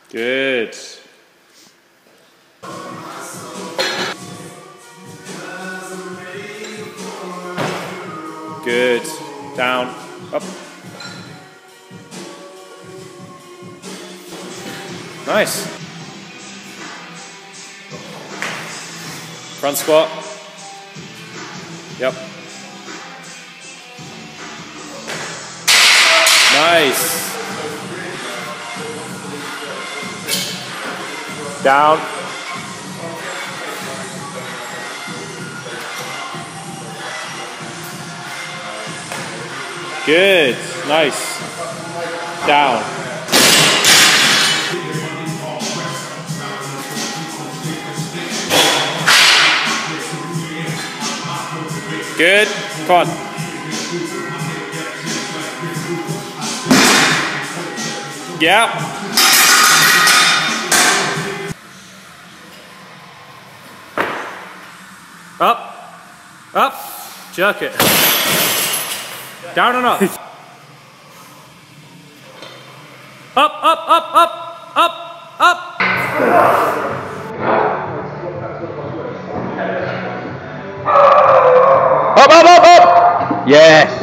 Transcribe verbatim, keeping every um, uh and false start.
Good. Good. Down. Up. Nice. Front squat. Yep. Nice. Down. Good. Nice. Down. Good. Come on. Yeah. Up. Up. Jerk it. Down and up. Up, up, up, up, up, up. Up, up, up, up. Yes.